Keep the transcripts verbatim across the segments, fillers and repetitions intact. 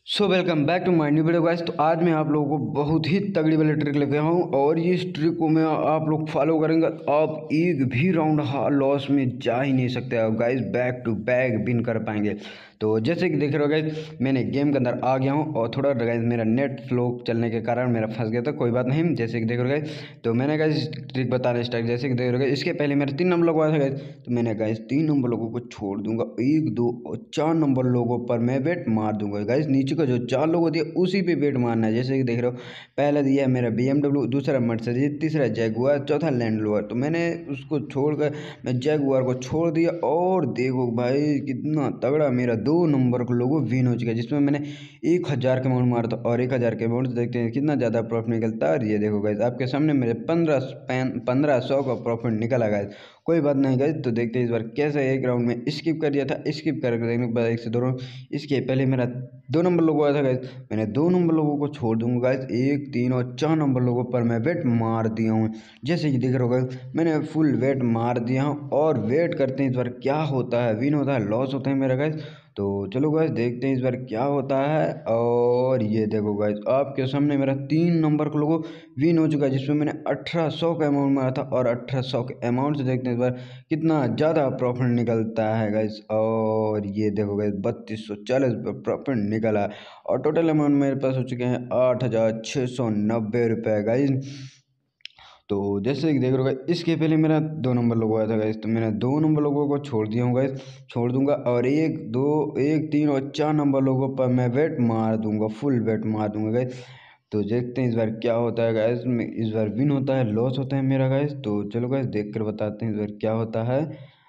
So welcome back to my new video guys. तो आज मैं आप लोगों को बहुत ही तगड़ी वाली ट्रिक लेके आया हूँ और इस ट्रिक को मैं आप लोग फॉलो करेंगे आप एक भी राउंड लॉस में जा ही नहीं सकते हो guys, back to back win कर पाएंगे। तो जैसे कि देख रहे हो गाइस, मैंने गेम के अंदर आ गया हूँ और थोड़ा गाइस मेरा नेट स्लो चलने के कारण मेरा फंस गया था, कोई बात नहीं। जैसे कि देख रहे हो गाइस, तो मैंने गाइस ट्रिक बताना स्टार्ट। जैसे कि देख रहे हो गाइस, इसके पहले मेरे तीन नंबर लगवाया था गाइस, तो मैंने गाइस तीन नंबर लोगों को छोड़ दूंगा, एक दो और चार नंबर लोगों पर मैं वेट मार दूंगा गाइस। नीचे का जो चार लोगों दिया उसी पे वेट मारना है। जैसे कि देख रहे हो, पहला दिया है मेरा बी एम डब्ल्यू, दूसरा मर्सिडीज, तीसरा जैगुआर, चौथा लैंड रोवर। तो मैंने उसको छोड़कर मैं जैगुआर को छोड़ दिया और देखो भाई कितना तगड़ा मेरा दो नंबर के लोगों विन हो चुका है, जिसमें मैंने एक हज़ार के अमाउंट मारा था और एक हज़ार के अमाउंट से देखते हैं कितना ज़्यादा प्रॉफिट निकलता है। और ये देखो गाइस, आपके सामने मेरे पंद्रह पंद्रह सौ का प्रॉफिट निकला गाइस। कोई बात नहीं गाइस, तो देखते हैं इस बार कैसे। एक राउंड में स्किप कर दिया था, स्किप करके देखने के बाद एक से दो राउंड, इसके पहले मेरा दो नंबर लोगों आया था गाइस, मैंने दो नंबर लोगों को छोड़ दूंगा गाइस, एक तीन और चार नंबर लोगों पर मैं वेट मार दिया हूँ। जैसे कि देख रहे हो गाइस, मैंने फुल वेट मार दिया हूँ और वेट करते हैं इस बार क्या होता है, विन होता है लॉस होता है मेरा गाइस। तो चलो गाइस देखते हैं इस बार क्या होता है। और ये देखो गाइस, आपके सामने मेरा तीन नंबर के लोगों विन हो चुका है, जिसमें मैंने अठारह सौ का अमाउंट मारा था और अठारह सौ के अमाउंट से देखते हैं इस बार कितना ज़्यादा प्रॉफिट निकलता है गाइस। और ये देखो गाइस, बत्तीस सौ चालीस प्रॉफिट निकला है और टोटल अमाउंट मेरे पास हो चुके हैं आठ हज़ार छः सौ नब्बे रुपये गाइस। तो जैसे कि देख रहे हो गाइस, इसके पहले मेरा दो नंबर लोगो आया था गाइस, तो मैंने दो नंबर लोगों को छोड़ दिया हूँ गाइस, छोड़ दूंगा और एक दो एक तीन और चार नंबर लोगों पर मैं वेट मार दूंगा, फुल वेट मार दूंगा गाइस। तो देखते हैं इस बार क्या होता है गाइस, इस बार विन होता है लॉस होता है मेरा गाइस। तो चलो गाइस देख कर बताते हैं इस बार क्या होता है।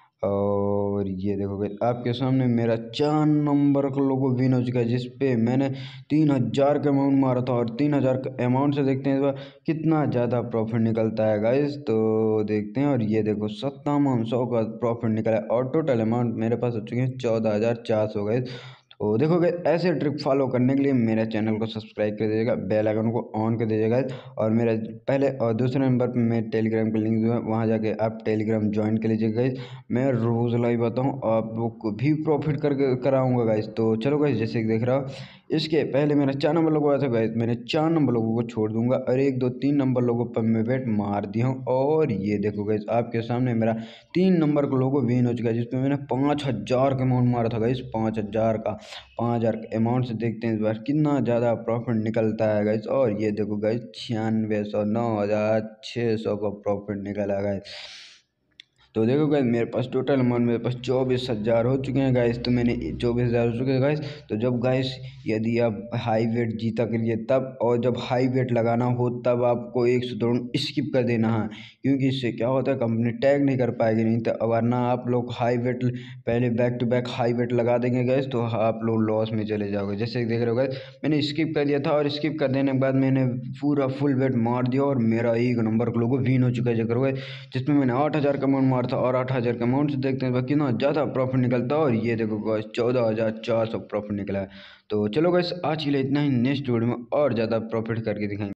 और ये देखो गाइस, आपके सामने मेरा चार नंबर का लोगो विन हो चुका है, जिस पे मैंने तीन हज़ार का अमाउंट मारा था और तीन हज़ार के अमाउंट से देखते हैं इस बार कितना ज़्यादा प्रॉफिट निकलता है गाइस। तो देखते हैं, और ये देखो सत्तावन सौ का प्रॉफिट निकला है और टोटल अमाउंट मेरे पास हो चुके हैं चौदह हज़ार चार सौ गाइस। तो देखो गाइस, ऐसे ट्रिक फॉलो करने के लिए मेरे चैनल को सब्सक्राइब कर दीजिएगा, बेल आइकन को ऑन कर दीजिएगा और मेरा पहले और दूसरे नंबर पर मैं टेलीग्राम का लिंक जो है वहाँ जाके आप टेलीग्राम ज्वाइन कर लीजिएगा गाइस। मैं रोज़ लाइव आता हूँ, आप लोग को भी प्रॉफिट करके कराऊंगा गाइस। तो चलो गाइस, जैसे कि देख रहा हो, इसके पहले मेरा चार नंबर लोगों आया था गाइस, मैंने चार नंबर लोगों को छोड़ दूंगा और एक दो तीन नंबर लोगों पर मैं वेट मार दिया हूँ। और ये देखो गाइस, आपके सामने मेरा तीन नंबर का लोगो विन हो चुका है, जिसमें मैंने पाँच हज़ार का अमाउंट मारा था गाइस, पाँच हज़ार का पाँच हज़ार के अमाउंट से देखते हैं इस बार कितना ज़्यादा प्रॉफिट निकलता है गाइस। और ये देखो गाइस, छियानवे सौ नौ हज़ार छः सौ का प्रॉफिट निकला गाइस। तो देखो गाइस, मेरे पास टोटल अमाउंट मेरे पास चौबीस हज़ार हो चुके हैं गाइस। तो मैंने चौबीस हज़ार हो चुके हैं गाइस। तो जब गाइस यदि आप हाई वेट जीता करिए तब, और जब हाई वेट लगाना हो तब आपको एक से दो स्किप कर देना है, क्योंकि इससे क्या होता है कंपनी टैग नहीं कर पाएगी, नहीं तो वरना आप लोग हाई वेट पहले back to back high weight लगा देंगे गाइस, तो आप लोग लॉस में चले जाओगे। जैसे देख रहे हो गाइस, मैंने स्किप कर दिया था और स्किप कर देने के बाद मैंने पूरा फुल वेट मार दिया और मेरा एक नंबर का लोगो विन हो चुका है जगह गाइस, जिसमें मैंने आठ हज़ार का अमाउंट मारा था और आठ हज़ार के अमाउंट से देखते हैं कितना ज़्यादा प्रॉफिट निकलता है। और ये देखो गाइस, चौदह हज़ार चार सौ प्रॉफिट निकला है। तो चलो गाइस, आज के लिए इतना ही, नेक्स्ट वीडियो में और ज़्यादा प्रॉफिट करके दिखाएंगे।